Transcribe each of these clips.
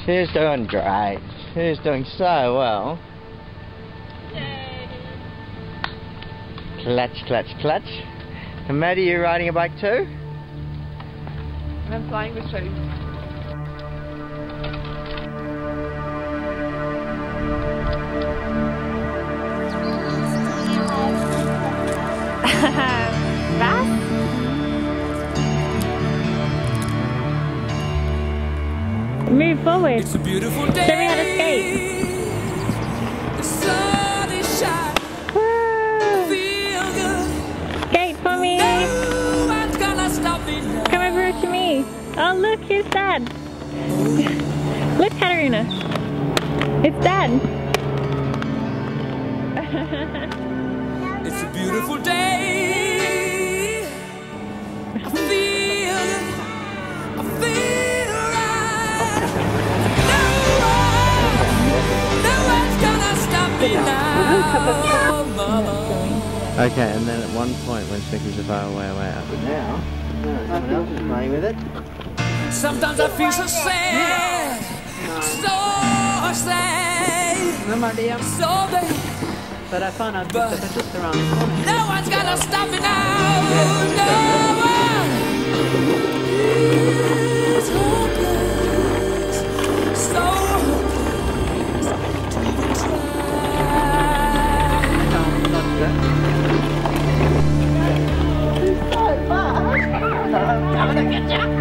She's doing great. She's doing so well. Yay. Clutch, clutch, clutch. And Maddie, you riding a bike too? I'm flying with shoes. Was? Move forward. It's a beautiful day. Show me how to skate. The sun is shining. Woo. Feel good. Skate for me. No one's gonna stop me now. Come over to me. Oh, look, here's Dad. Look, Katarina. It's Dad. It's a beautiful day. I feel right. No one's gonna stop me now, Mama. Okay, and then at one point when Snicky's a far away out. But now, someone else is playing with it. Sometimes I feel so sad, so sad, so bad. But I found out that it's just around the corner. No one's gonna stop me now. No one. It's hopeless, so hopeless to even try. No, not that. I'm gonna get you.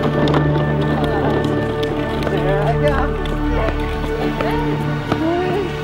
There I go.